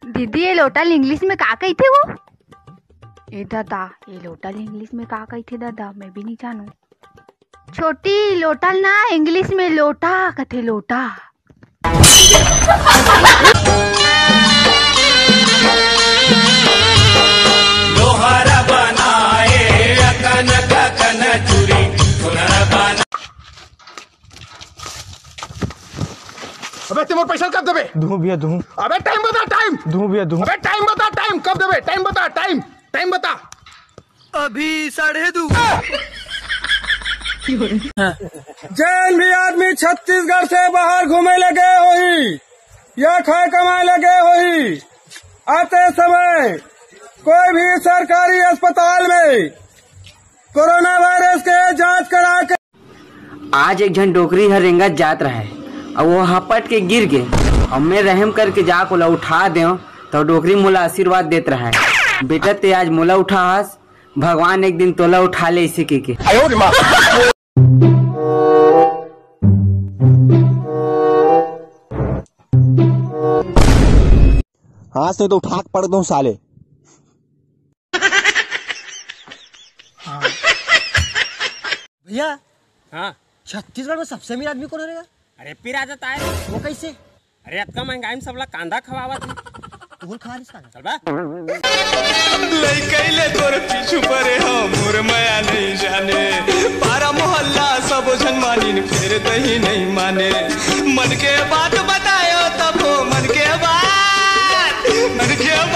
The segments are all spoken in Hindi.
दीदी ये लोटल इंग्लिश में का कही थे वो? ए दादा ये लोटल इंग्लिश में का कही थे दादा, मैं भी नहीं जानू। छोटी लोटल ना इंग्लिश में लोटा कथे लोटा। लोहारा बनाए अकन ककन चूरी सुनर बना। अबे तिमोर पैसा कब देबे? दूं भैया दूं। अबे टाइम बता, टाइम। दूं भैया दूं। अबे टाइम बता, टाइम कब देबे? टाइम बता, टाइम टाइम बता। अभी 2:30। जैन भी आदमी छत्तीसगढ़ से बाहर घूमे लगे होई या खाए कमाए लगे होई, आते समय कोई भी सरकारी अस्पताल में कोरोना वायरस के जांच करा के। आज एक जन डोकरी हर रेंगत जात रहा है और वो हपट के गिर गए। हमें रहम करके जाक ओला उठा दे तो डोकरी मोला आशीर्वाद देत रहा है, बेटा ते आज मोला उठास, भगवान एक दिन तोला उठा ले इसी के। हाँ से तो उठा के पड़ दूं साले। भैया हाँ, छत्तीसगढ़ में सबसे अमीर आदमी कौन रहेगा? अरे फिर आ जाता है वो कैसे? अरे इतना महंगाई में सब लोग कांदा खवावत है। तू खा इसका चल बा लइकैले तोर पीछू परे हो मोर माया नहीं जाने, पारा मोहल्ला सब जन मानिन फिर दही नहीं माने। मन के बात बतायो तब हो मन के बात, मन के बात।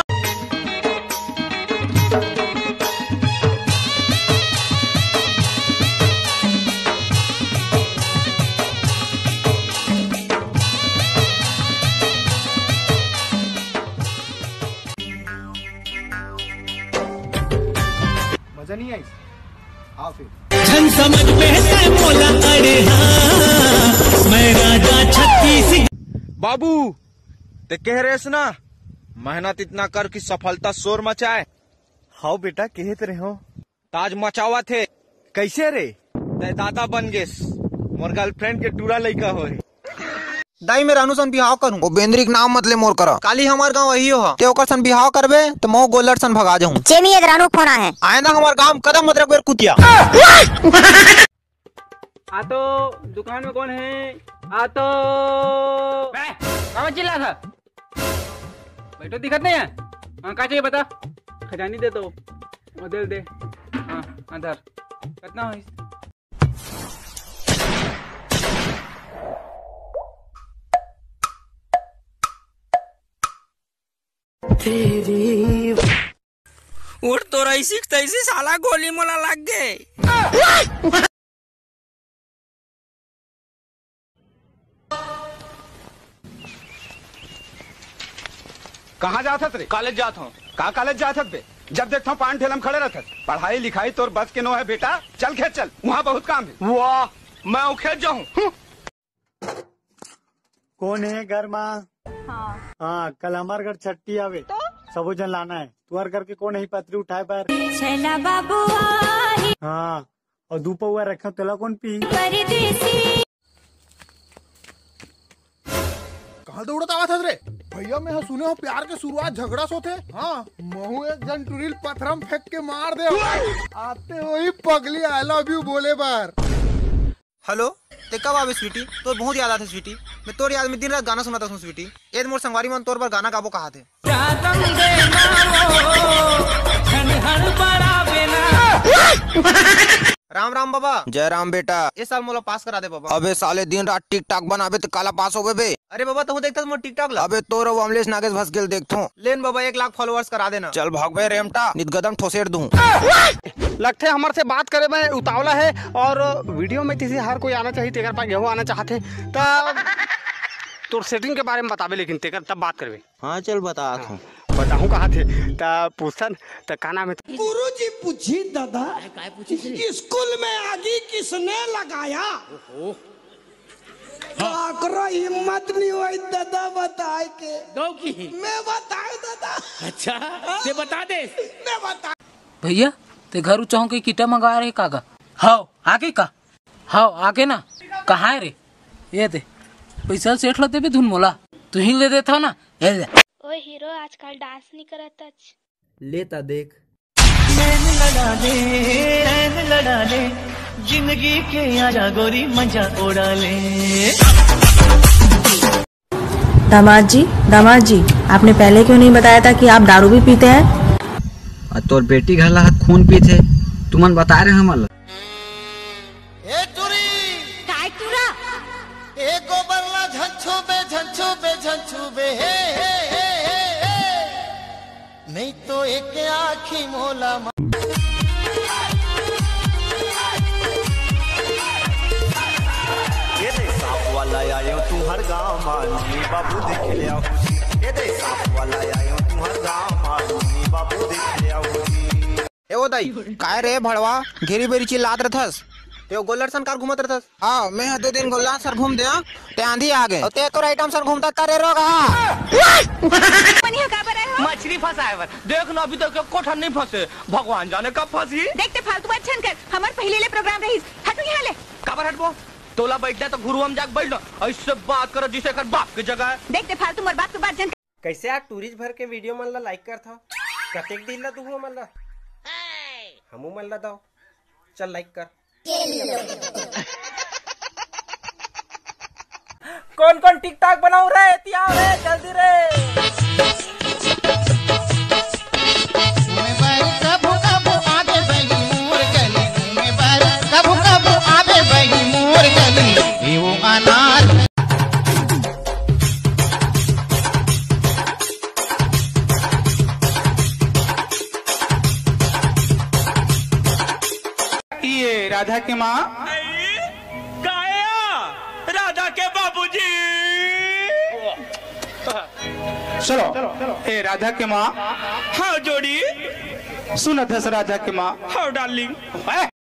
मजा नहीं आई? आओ फिर। जन समझ में मोला अरे हाँ मैं राजा छत्तीस। बाबू ते कह रहे ना मेहनत इतना कर कि सफलता शोर मचाए। हाँ बेटा कहते रहे हो ताज मचावा थे कैसे रे? ते दादा बन गेस, मोर गर्लफ्रेंड के टूरा लइका हो। दाई मेरा अनुसन बिहाव करूं ओ बेंद्री के नाम मत ले मोर करा। काली हमार गांव वही हो ते ओकर सन बिहाव करबे तो मो गोलर सन भगा जाऊं। चेमी एक रानू फोन है आए ना हमार गांव कदम मत रख कुतिया। आ तो दुकान में कौन है? आ तो चिल्ला था बैठो, दिखत नहीं है? हाँ क्या चाहिए बता, खजानी दे दो दे दे। हाँ आधार कितना है? उठ तो रही तैसी साला गोली मोला लग गए। कहाँ जात रे? कॉलेज जात हूँ। कहाँ कॉलेज जात बे? जब देखता हूँ पान ठेला में खड़े रहते। पढ़ाई लिखाई तोर बस के नो है बेटा, चल खेत चल, वहाँ बहुत काम है। वाह मैं उखेत जाऊँ। कौन है घर माँ? हाँ कल हमारे घर छट्टी आवे तो? सबो जन लाना है। तुअर करके कौन है पत्री उठाए पर बाबू। हाँ और दू पौआ रखा तेला कौन पी? कहाँ दौड़त आवा था रे? भैया मैं सुने हो प्यार के शुरुआत झगड़ा सोते। हाँ महू एक जन टुरिल पत्थरम फेंक के मार दे, आते वही पगली आई लव यू बोले बार। हेलो ते कब आवे स्वीटी? तो बहुत याद आते स्वीटी, मैं तोर याद में दिन रात गाना सुनाता हूँ स्वीटी। एक मोर संगवारी मन तोर पर गाना गाबो कहा थे। राम राम बाबा। जय राम बेटा। इस साल मोला पास करा दे बाबा। अबे साले दिन रात टिक टाक बनाबे तो काला पास होबे बे। अरे बाबा तू देखता मोर टिकटॉक ला। अबे तोर अमलेश नागेश भसकेल देखथो। लेन बाबा 1 लाख फॉलोअर्स करा देना। चल भाग बे रेमटा, नित गदम ठोसेर दूं। लगते हमारे से बात करे में उतावला है और वीडियो में किसी हर कोई आना चाहिए। तेकर पास गेहूँ आना चाहते तब तो सेटिंग के बारे में बतावे, लेकिन तेकर तब बात करवे। हाँ चल बता बताऊँ कहा थे तब पूछन तो का नाम है? गुरुजी पूछी दादा स्कूल में आगे किसने लगाया? आकरो हिम्मत नहीं हुई दादा बताए के दो की मैं बताऊं दादा। अच्छा ते बता दे। मैं बता भैया ते घर चाहूँ के कीटा मंगा रहे कागा? हाँ आगे का? हाँ आगे ना कहाँ है रे? ये दे पैसा सेठ लो देबे धुन मोला तू ही ले देता ना। ओ ओए हीरो आजकल डांस नहीं करत आज। लेता देख। लड़ा ले जिंदगी के आजा गोरी मजा उड़ा ले। दामाद जी आपने पहले क्यों नहीं बताया था कि आप दारू भी पीते हैं? तोर बेटी घर ला खून पीते तुमन बता रहे हमल। ए टुरी काय टुरा ए गोबरला झंझू बे हे नहीं तो एक आँखी मोला। ये दे सांप वाला आयो तू हर गाँव मानी बाबू देख लिया। ये दे सांप वाला आयो तू हर गाँव मानी बाबू देख लिया। ए ओ दाई काय रे भड़वा घेरी बेरी चिल्लात रहथस ते गोल्लर सन कार घूमत रहथस। हां मैं 2 दिन गोल्ला सर घूम दे ते आंधी आ गए ते तो राइट हम सर घूमता करे रोगा। मनिया का बरे हो मछली फंसाए बर देख न अभी तक कोठन नहीं फंसे भगवान जाने कब फंसी। देखते फालतू बात छन कर हमार पहले ले प्रोग्राम रही हटू यहां ले काबर हटबो तोला बैठना तो गुरु हम जाग बैठ लो ऐसे बात करो जिसे कर बाप की जगह। देखते फालतू मोर बात के बात जन कैसे आज टूरिस्ट भर के वीडियो मन ला लाइक कर था कतेक दिन ला तू मन ला हमू मन ला दाओ चल लाइक कर। कौन कौन टिकटॉक बनाऊ रे तिया रे जल्दी रे। ये राधा की माँ राधा के बाबूजी। चलो ए राधा की माँ हाँ जोड़ी सुनत है राधा की माँ। हाँ डार्लिंग